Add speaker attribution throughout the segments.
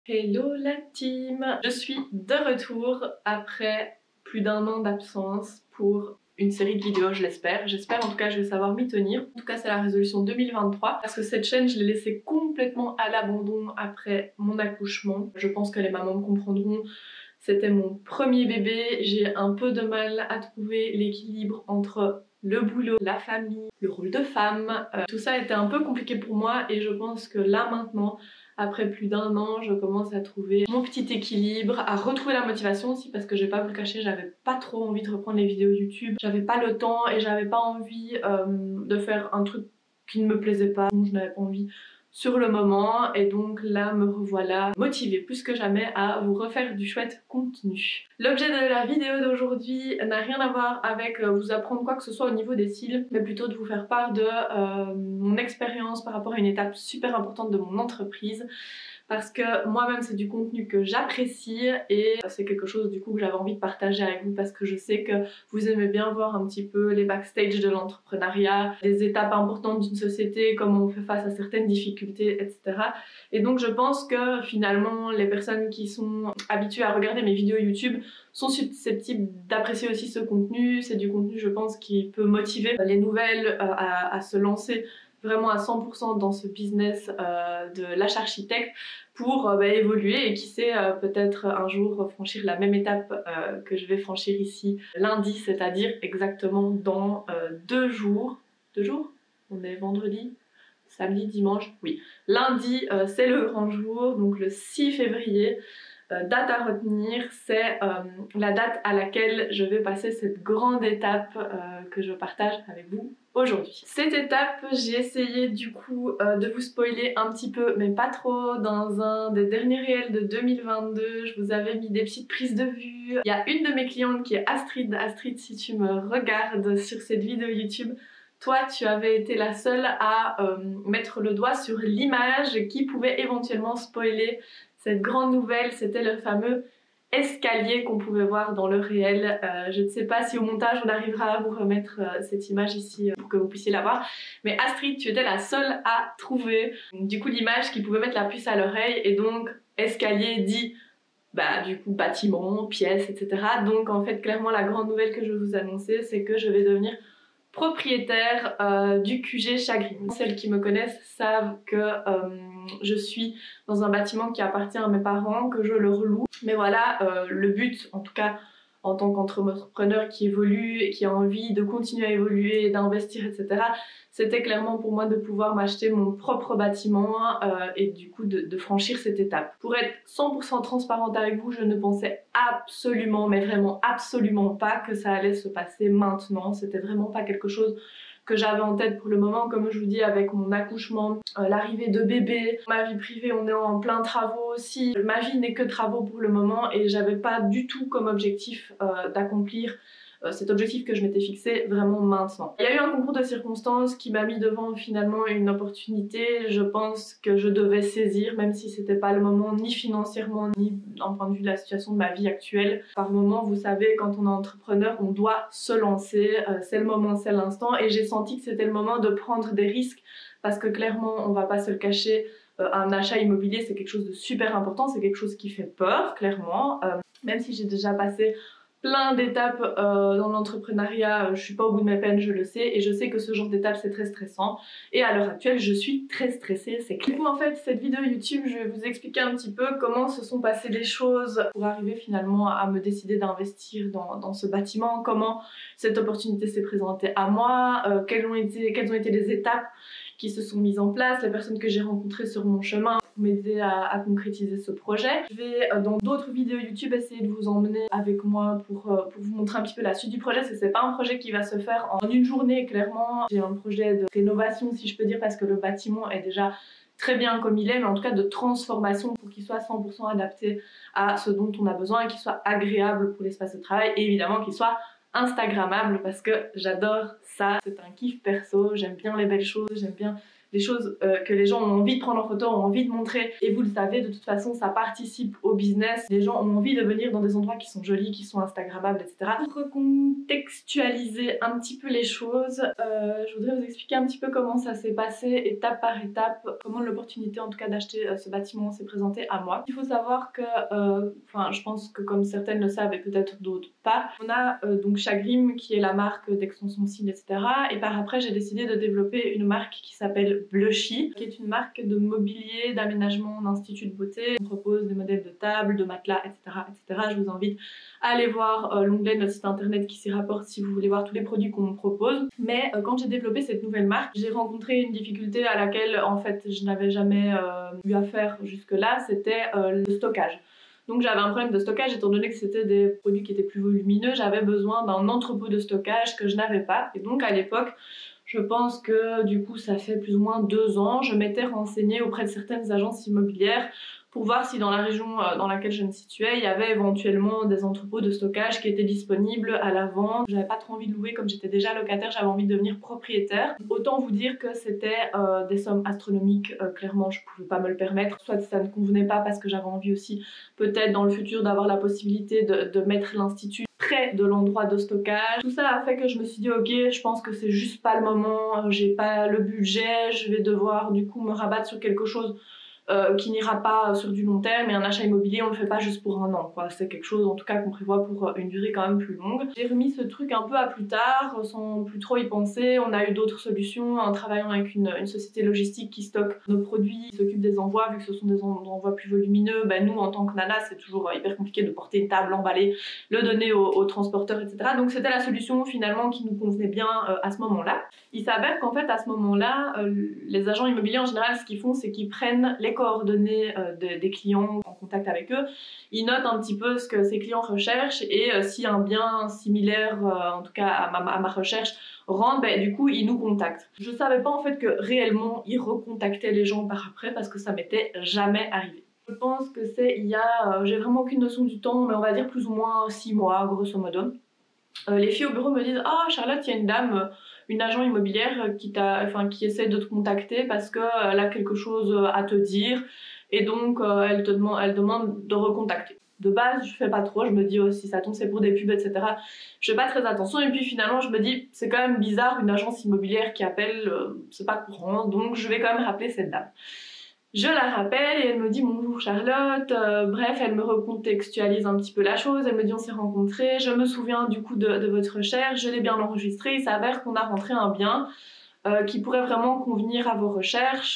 Speaker 1: Hello la team! Je suis de retour après plus d'un an d'absence pour une série de vidéos, je l'espère. J'espère en tout cas je vais savoir m'y tenir. En tout cas c'est la résolution 2023 parce que cette chaîne je l'ai laissée complètement à l'abandon après mon accouchement. Je pense que les mamans me comprendront. C'était mon premier bébé, j'ai un peu de mal à trouver l'équilibre entre le boulot, la famille, le rôle de femme. Tout ça était un peu compliqué pour moi et je pense que là maintenant, après plus d'un an, je commence à trouver mon petit équilibre, à retrouver la motivation aussi parce que je vais pas vous le cacher, j'avais pas trop envie de reprendre les vidéos YouTube. J'avais pas le temps et j'avais pas envie de faire un truc qui ne me plaisait pas, donc je n'avais pas envie sur le moment et donc là me revoilà motivée plus que jamais à vous refaire du chouette contenu. L'objet de la vidéo d'aujourd'hui n'a rien à voir avec vous apprendre quoi que ce soit au niveau des cils, mais plutôt de vous faire part de mon expérience par rapport à une étape super importante de mon entreprise. Parce que moi-même c'est du contenu que j'apprécie et c'est quelque chose du coup que j'avais envie de partager avec vous parce que je sais que vous aimez bien voir un petit peu les backstage de l'entrepreneuriat, les étapes importantes d'une société, comment on fait face à certaines difficultés, etc. Et donc je pense que finalement les personnes qui sont habituées à regarder mes vidéos YouTube sont susceptibles d'apprécier aussi ce contenu. C'est du contenu je pense qui peut motiver les nouvelles à se lancer vraiment à 100% dans ce business de l'achat architecte pour évoluer et qui sait peut-être un jour franchir la même étape que je vais franchir ici lundi, c'est-à-dire exactement dans 2 jours. 2 jours? On est vendredi? Samedi, dimanche? Oui. Lundi, c'est le grand jour, donc le 6 février. Date à retenir, c'est la date à laquelle je vais passer cette grande étape que je partage avec vous aujourd'hui. Cette étape, j'ai essayé du coup de vous spoiler un petit peu, mais pas trop, dans un des derniers réels de 2022. Je vous avais mis des petites prises de vue. Il y a une de mes clientes qui est Astrid. Astrid, si tu me regardes sur cette vidéo YouTube, toi, tu avais été la seule à mettre le doigt sur l'image qui pouvait éventuellement spoiler cette grande nouvelle. C'était le fameux escalier qu'on pouvait voir dans le réel. Je ne sais pas si au montage on arrivera à vous remettre cette image ici pour que vous puissiez la voir. Mais Astrid, tu étais la seule à trouver du coup l'image qui pouvait mettre la puce à l'oreille et donc escalier dit du coup bâtiment, pièces, etc. Donc en fait clairement la grande nouvelle que je vais vous annoncer c'est que je vais devenir propriétaire du QG Chagrin. Celles qui me connaissent savent que je suis dans un bâtiment qui appartient à mes parents, que je leur loue. Mais voilà, le but, en tout cas en tant qu'entrepreneur qui évolue et qui a envie de continuer à évoluer, d'investir, etc., c'était clairement pour moi de pouvoir m'acheter mon propre bâtiment et du coup de franchir cette étape. Pour être 100% transparente avec vous, je ne pensais absolument, mais vraiment absolument pas que ça allait se passer maintenant. C'était vraiment pas quelque chose que j'avais en tête pour le moment. Comme je vous dis, avec mon accouchement, l'arrivée de bébé, ma vie privée, on est en plein travaux aussi. Ma vie n'est que travaux pour le moment et j'avais pas du tout comme objectif d'accomplir cet objectif que je m'étais fixé vraiment maintenant. Il y a eu un concours de circonstances qui m'a mis devant finalement une opportunité. Je pense que je devais saisir, même si c'était pas le moment ni financièrement ni d'un point de vue de la situation de ma vie actuelle. Par moment, vous savez, quand on est entrepreneur, on doit se lancer. C'est le moment, c'est l'instant et j'ai senti que c'était le moment de prendre des risques parce que clairement, on va pas se le cacher, un achat immobilier c'est quelque chose de super important, c'est quelque chose qui fait peur, clairement. Même si j'ai déjà passé plein d'étapes dans l'entrepreneuriat, je suis pas au bout de mes peines, je le sais, et je sais que ce genre d'étape c'est très stressant, et à l'heure actuelle je suis très stressée, c'est clair. Du coup en fait cette vidéo YouTube je vais vous expliquer un petit peu comment se sont passées les choses pour arriver finalement à me décider d'investir dans ce bâtiment, comment cette opportunité s'est présentée à moi, quelles ont été les étapes qui se sont mises en place, les personnes que j'ai rencontrées sur mon chemin pour m'aider à concrétiser ce projet. Je vais dans d'autres vidéos YouTube essayer de vous emmener avec moi pour vous montrer un petit peu la suite du projet, parce que c'est pas un projet qui va se faire en une journée clairement. J'ai un projet de rénovation si je peux dire parce que le bâtiment est déjà très bien comme il est, mais en tout cas de transformation pour qu'il soit 100% adapté à ce dont on a besoin et qu'il soit agréable pour l'espace de travail et évidemment qu'il soit instagrammable parce que j'adore ça, c'est un kiff perso, j'aime bien les belles choses, j'aime bien des choses que les gens ont envie de prendre en photo, ont envie de montrer. Et vous le savez, de toute façon, ça participe au business. Les gens ont envie de venir dans des endroits qui sont jolis, qui sont instagrammables, etc. Pour recontextualiser un petit peu les choses, je voudrais vous expliquer un petit peu comment ça s'est passé, étape par étape, comment l'opportunité en tout cas d'acheter ce bâtiment s'est présentée à moi. Il faut savoir que, je pense que comme certaines le savent et peut-être d'autres pas, on a donc Chagrim qui est la marque d'extension de cils, etc. Et par après, j'ai décidé de développer une marque qui s'appelle Blushy, qui est une marque de mobilier, d'aménagement, d'institut de beauté. On propose des modèles de tables, de matelas, etc. etc. Je vous invite à aller voir l'onglet de notre site internet qui s'y rapporte si vous voulez voir tous les produits qu'on propose. Mais quand j'ai développé cette nouvelle marque, j'ai rencontré une difficulté à laquelle en fait je n'avais jamais eu affaire jusque-là, c'était le stockage. Donc j'avais un problème de stockage étant donné que c'était des produits qui étaient plus volumineux, j'avais besoin d'un entrepôt de stockage que je n'avais pas. Et donc à l'époque, je pense que du coup ça fait plus ou moins 2 ans, je m'étais renseignée auprès de certaines agences immobilières pour voir si dans la région dans laquelle je me situais, il y avait éventuellement des entrepôts de stockage qui étaient disponibles à la vente. J'avais pas trop envie de louer comme j'étais déjà locataire, j'avais envie de devenir propriétaire. Autant vous dire que c'était des sommes astronomiques, clairement je pouvais pas me le permettre. Soit ça ne convenait pas parce que j'avais envie aussi peut-être dans le futur d'avoir la possibilité de mettre l'institut près de l'endroit de stockage. Tout ça a fait que je me suis dit ok, je pense que c'est juste pas le moment, j'ai pas le budget, je vais devoir du coup me rabattre sur quelque chose qui n'ira pas sur du long terme, et un achat immobilier on le fait pas juste pour un an quoi. C'est quelque chose en tout cas qu'on prévoit pour une durée quand même plus longue. J'ai remis ce truc un peu à plus tard sans plus trop y penser. On a eu d'autres solutions en travaillant avec une société logistique qui stocke nos produits, qui s'occupe des envois. Vu que ce sont des envois plus volumineux, nous en tant que nana c'est toujours hyper compliqué de porter une table, emballer, le donner au transporteur, etc. Donc c'était la solution finalement qui nous convenait bien à ce moment-là. Il s'avère qu'en fait à ce moment-là, les agents immobiliers en général ce qu'ils font c'est qu'ils prennent les coordonnées des clients en contact avec eux, ils notent un petit peu ce que ces clients recherchent et si un bien similaire en tout cas à ma recherche rentre, du coup ils nous contactent. Je savais pas en fait que réellement ils recontactaient les gens par après parce que ça m'était jamais arrivé. Je pense que c'est il y a, j'ai vraiment aucune notion du temps, mais on va dire plus ou moins 6 mois grosso modo. Les filles au bureau me disent ah Charlotte, il y a une dame, une agent immobilière qui essaie de te contacter parce qu'elle a quelque chose à te dire et donc elle demande de recontacter. De base je fais pas trop, je me dis oh, si ça tombe c'est pour des pubs etc. Je fais pas très attention et puis finalement je me dis c'est quand même bizarre une agence immobilière qui appelle, c'est pas courant, donc je vais quand même rappeler cette dame. Je la rappelle et elle me dit bonjour Charlotte, bref elle me recontextualise un petit peu la chose, elle me dit on s'est rencontrés, je me souviens du coup de votre recherche, je l'ai bien enregistré, il s'avère qu'on a rentré un bien qui pourrait vraiment convenir à vos recherches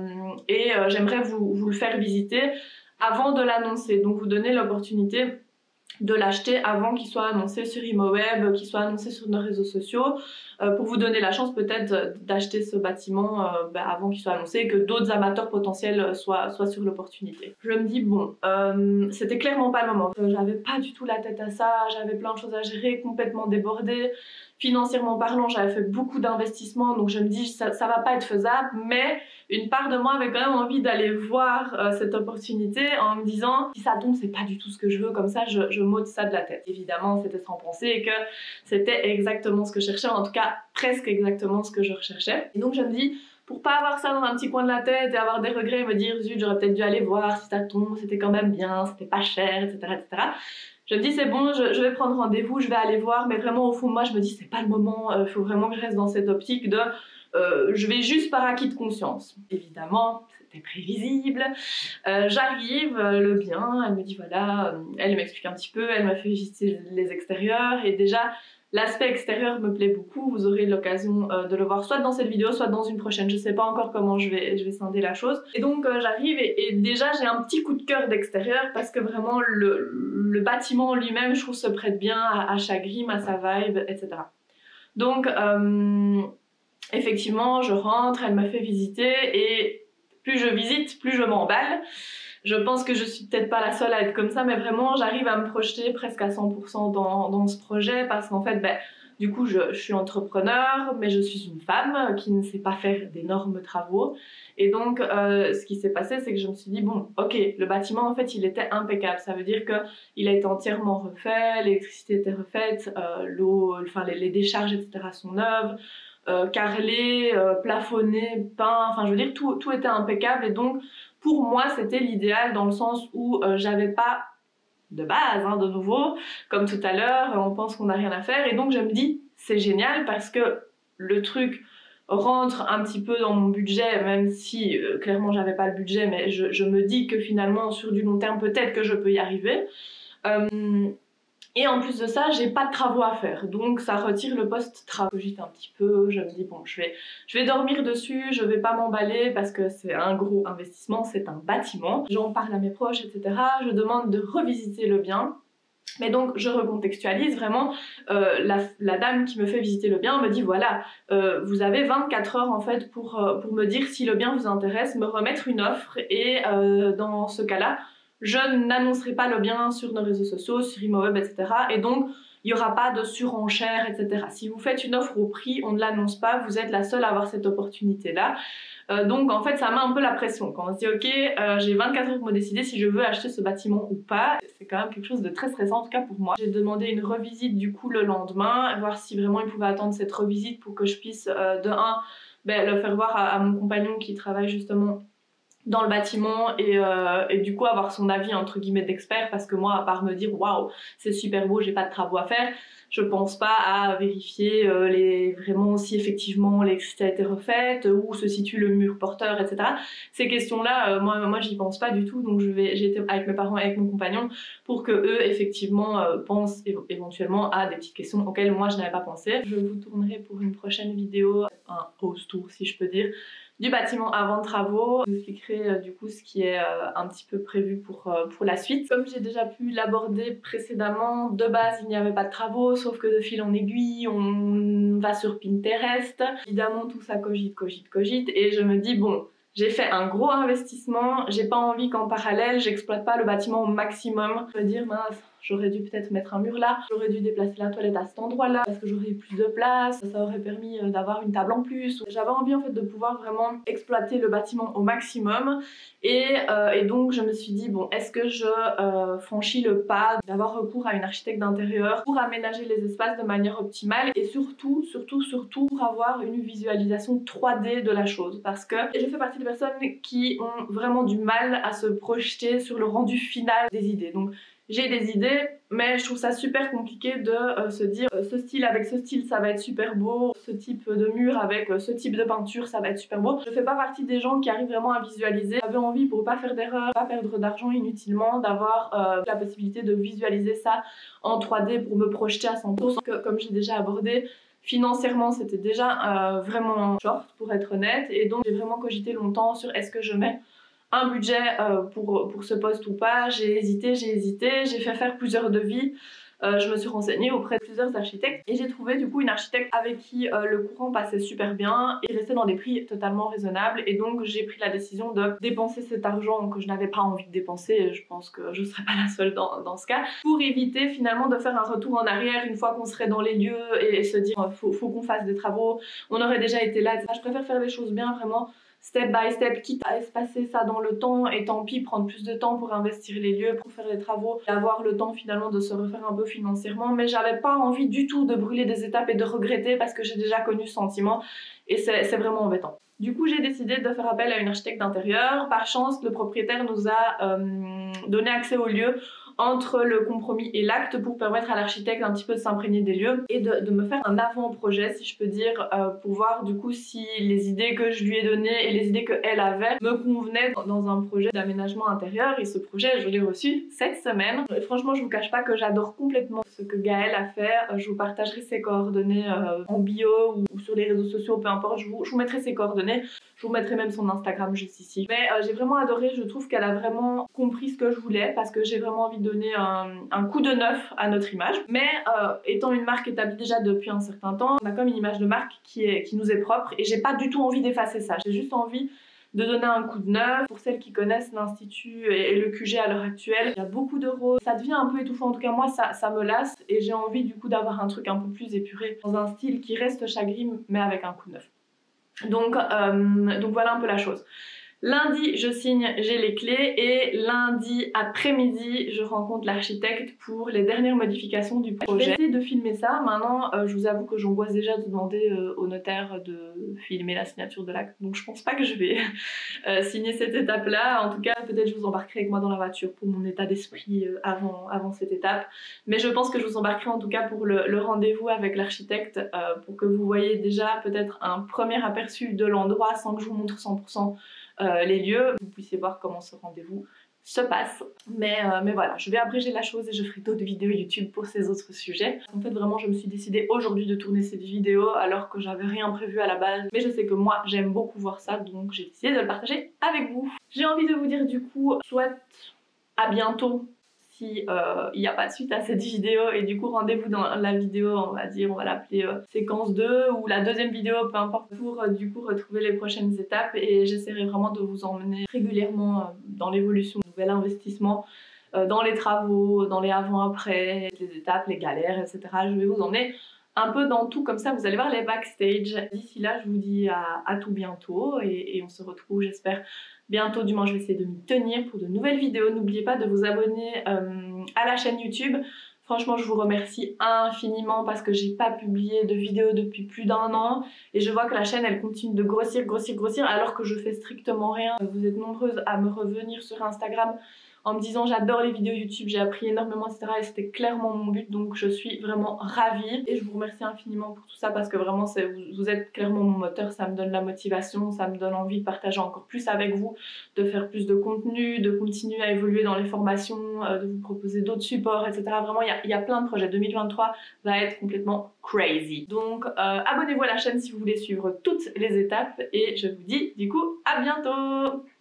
Speaker 1: et j'aimerais vous le faire visiter avant de l'annoncer, donc vous donner l'opportunité de l'acheter avant qu'il soit annoncé sur ImoWeb, qu'il soit annoncé sur nos réseaux sociaux, pour vous donner la chance peut-être d'acheter ce bâtiment avant qu'il soit annoncé et que d'autres amateurs potentiels soient sur l'opportunité. Je me dis bon, c'était clairement pas le moment. J'avais pas du tout la tête à ça, j'avais plein de choses à gérer, complètement débordée. Financièrement parlant, j'avais fait beaucoup d'investissements, donc je me dis ça va pas être faisable, mais une part de moi avait quand même envie d'aller voir cette opportunité en me disant si ça tombe c'est pas du tout ce que je veux, comme ça je m'ôte ça de la tête. Évidemment c'était sans penser et que c'était exactement ce que je cherchais, en tout cas presque exactement ce que je recherchais. Et donc je me dis pour pas avoir ça dans un petit coin de la tête et avoir des regrets et me dire zut j'aurais peut-être dû aller voir si ça tombe, c'était quand même bien, c'était pas cher, etc. etc. Je me dis c'est bon, je vais prendre rendez-vous, je vais aller voir, mais vraiment au fond de moi je me dis c'est pas le moment, il faut vraiment que je reste dans cette optique de je vais juste par acquis de conscience. Évidemment, c'était prévisible. J'arrive, le bien, elle me dit voilà, elle m'explique un petit peu, elle m'a fait visiter les extérieurs et déjà l'aspect extérieur me plaît beaucoup. Vous aurez l'occasion de le voir soit dans cette vidéo, soit dans une prochaine. Je sais pas encore comment je vais scinder la chose. Et donc j'arrive et déjà j'ai un petit coup de cœur d'extérieur parce que vraiment le bâtiment lui-même, je trouve se prête bien à Chagrim, à sa vibe, etc. Donc effectivement, je rentre, elle me fait visiter et plus je visite, plus je m'emballe. Je pense que je suis peut-être pas la seule à être comme ça, mais vraiment j'arrive à me projeter presque à 100% dans ce projet parce qu'en fait, du coup, je suis entrepreneur, mais je suis une femme qui ne sait pas faire d'énormes travaux. Et donc, ce qui s'est passé, c'est que je me suis dit, bon, ok, le bâtiment, en fait, il était impeccable. Ça veut dire qu'il a été entièrement refait, l'électricité était refaite, l'eau, enfin, les décharges, etc. sont neuves. carrelé, plafonné, peint, enfin je veux dire tout était impeccable et donc pour moi c'était l'idéal dans le sens où j'avais pas de base, hein, de nouveau, comme tout à l'heure, on pense qu'on n'a rien à faire et donc je me dis c'est génial parce que le truc rentre un petit peu dans mon budget, même si clairement j'avais pas le budget, mais je me dis que finalement sur du long terme peut-être que je peux y arriver. Et en plus de ça, j'ai pas de travaux à faire, donc ça retire le post-travaux. Je cogite un petit peu, je me dis bon, je vais dormir dessus, je vais pas m'emballer parce que c'est un gros investissement, c'est un bâtiment. J'en parle à mes proches, etc. Je demande de revisiter le bien. Mais donc je recontextualise vraiment, la dame qui me fait visiter le bien me dit voilà, vous avez 24 heures en fait pour me dire si le bien vous intéresse, me remettre une offre et dans ce cas-là, je n'annoncerai pas le bien sur nos réseaux sociaux, sur Imoweb, etc. Et donc il n'y aura pas de surenchère, etc. Si vous faites une offre au prix, on ne l'annonce pas, vous êtes la seule à avoir cette opportunité-là. Donc en fait ça met un peu la pression quand on se dit ok j'ai 24 heures pour me décider si je veux acheter ce bâtiment ou pas. C'est quand même quelque chose de très stressant en tout cas pour moi. J'ai demandé une revisite du coup le lendemain, voir si vraiment il pouvait attendre cette revisite pour que je puisse de un le faire voir à mon compagnon qui travaille justement dans le bâtiment et du coup avoir son avis entre guillemets d'expert parce que moi à part me dire waouh c'est super beau j'ai pas de travaux à faire, je pense pas à vérifier vraiment si effectivement l'électricité a été refaite, où se situe le mur porteur, etc. Ces questions-là, moi j'y pense pas du tout, donc j'ai été avec mes parents et avec mon compagnon pour que eux effectivement pensent éventuellement à des petites questions auxquelles moi je n'avais pas pensé. Je vous tournerai pour une prochaine vidéo un house tour si je peux dire du bâtiment avant travaux. Je vous expliquerai du coup ce qui est un petit peu prévu pour la suite. Comme j'ai déjà pu l'aborder précédemment, de base il n'y avait pas de travaux, sauf que de fil en aiguille, on va sur Pinterest. Évidemment tout ça cogite et je me dis bon, j'ai fait un gros investissement, j'ai pas envie qu'en parallèle j'exploite pas le bâtiment au maximum. Je veux dire mince, j'aurais dû peut-être mettre un mur là, j'aurais dû déplacer la toilette à cet endroit là parce que j'aurais eu plus de place, ça aurait permis d'avoir une table en plus. J'avais envie en fait de pouvoir vraiment exploiter le bâtiment au maximum et donc je me suis dit bon, est-ce que je franchis le pas d'avoir recours à une architecte d'intérieur pour aménager les espaces de manière optimale et surtout pour avoir une visualisation 3D de la chose parce que je fais partie des personnes qui ont vraiment du mal à se projeter sur le rendu final des idées. Donc j'ai des idées, mais je trouve ça super compliqué de se dire ce style avec ce style ça va être super beau, ce type de mur avec ce type de peinture ça va être super beau. Je fais pas partie des gens qui arrivent vraiment à visualiser. J'avais envie pour pas faire d'erreur, pas perdre d'argent inutilement, d'avoir la possibilité de visualiser ça en 3D pour me projeter à 100%. Comme j'ai déjà abordé, financièrement c'était déjà vraiment short pour être honnête et donc j'ai vraiment cogité longtemps sur est-ce que je mets un budget pour ce poste ou pas. J'ai hésité, j'ai fait faire plusieurs devis. Je me suis renseignée auprès de plusieurs architectes et j'ai trouvé du coup une architecte avec qui le courant passait super bien et restait dans des prix totalement raisonnables et donc j'ai pris la décision de dépenser cet argent que je n'avais pas envie de dépenser et je pense que je ne serais pas la seule dans ce cas pour éviter finalement de faire un retour en arrière une fois qu'on serait dans les lieux et se dire faut qu'on fasse des travaux, on aurait déjà été là, etc. Je préfère faire les choses bien vraiment step by step, quitte à espacer ça dans le temps et tant pis prendre plus de temps pour investir les lieux, pour faire les travaux et avoir le temps finalement de se refaire un peu financièrement, mais j'avais pas envie du tout de brûler des étapes et de regretter parce que j'ai déjà connu ce sentiment et c'est vraiment embêtant. Du coup j'ai décidé de faire appel à une architecte d'intérieur. Par chance le propriétaire nous a donné accès au lieu entre le compromis et l'acte pour permettre à l'architecte un petit peu de s'imprégner des lieux et de me faire un avant-projet si je peux dire pour voir du coup si les idées que je lui ai données et les idées qu'elle avait me convenaient dans un projet d'aménagement intérieur et ce projet je l'ai reçu cette semaine. Et franchement je vous cache pas que j'adore complètement ce que Gaëlle a fait, je vous partagerai ses coordonnées en bio ou sur les réseaux sociaux, peu importe, je vous mettrai ses coordonnées. Je vous mettrai même son Instagram juste ici. Mais j'ai vraiment adoré, je trouve qu'elle a vraiment compris ce que je voulais parce que j'ai vraiment envie de donner un coup de neuf à notre image. Mais étant une marque établie déjà depuis un certain temps, on a comme une image de marque qui nous est propre et j'ai pas du tout envie d'effacer ça. J'ai juste envie de donner un coup de neuf. Pour celles qui connaissent l'Institut et le QG à l'heure actuelle, il y a beaucoup de roses. Ça devient un peu étouffant, en tout cas moi ça me lasse et j'ai envie du coup d'avoir un truc un peu plus épuré dans un style qui reste chagrin mais avec un coup de neuf. Donc voilà un peu la chose. Lundi, je signe, j'ai les clés et lundi après-midi, je rencontre l'architecte pour les dernières modifications du projet. Je vais essayer de filmer ça. Maintenant, je vous avoue que j'angoisse déjà de demander au notaire de filmer la signature de l'acte. Donc je pense pas que je vais signer cette étape-là. En tout cas, peut-être je vous embarquerai avec moi dans la voiture pour mon état d'esprit avant cette étape. Mais je pense que je vous embarquerai en tout cas pour le rendez-vous avec l'architecte pour que vous voyez déjà peut-être un premier aperçu de l'endroit sans que je vous montre 100% les lieux, vous puissiez voir comment ce rendez-vous se passe. Mais voilà, je vais abréger la chose et je ferai d'autres vidéos YouTube pour ces autres sujets. En fait, vraiment, je me suis décidée aujourd'hui de tourner cette vidéo alors que j'avais rien prévu à la base. Mais je sais que moi, j'aime beaucoup voir ça, donc j'ai décidé de le partager avec vous. J'ai envie de vous dire du coup, soit à bientôt si il n'y a pas de suite à cette vidéo, et du coup rendez-vous dans la vidéo, on va dire, on va l'appeler séquence 2 ou la deuxième vidéo, peu importe, pour du coup retrouver les prochaines étapes, et j'essaierai vraiment de vous emmener régulièrement dans l'évolution, de nouvel investissement, dans les travaux, dans les avant-après, les étapes, les galères, etc. Je vais vous emmener un peu dans tout, comme ça vous allez voir les backstage. D'ici là, je vous dis à tout bientôt et on se retrouve, j'espère, bientôt. Du moins, je vais essayer de m'y tenir pour de nouvelles vidéos. N'oubliez pas de vous abonner à la chaîne YouTube. Franchement, je vous remercie infiniment parce que j'ai pas publié de vidéo depuis plus d'1 an et je vois que la chaîne elle continue de grossir alors que je fais strictement rien. Vous êtes nombreuses à me revenir sur Instagram en me disant j'adore les vidéos YouTube, j'ai appris énormément, etc. Et c'était clairement mon but, donc je suis vraiment ravie. Et je vous remercie infiniment pour tout ça parce que vraiment vous êtes clairement mon moteur, ça me donne la motivation, ça me donne envie de partager encore plus avec vous, de faire plus de contenu, de continuer à évoluer dans les formations, de vous proposer d'autres supports, etc. Vraiment, il y a plein de projets. 2023 va être complètement crazy. Donc abonnez-vous à la chaîne si vous voulez suivre toutes les étapes et je vous dis du coup à bientôt!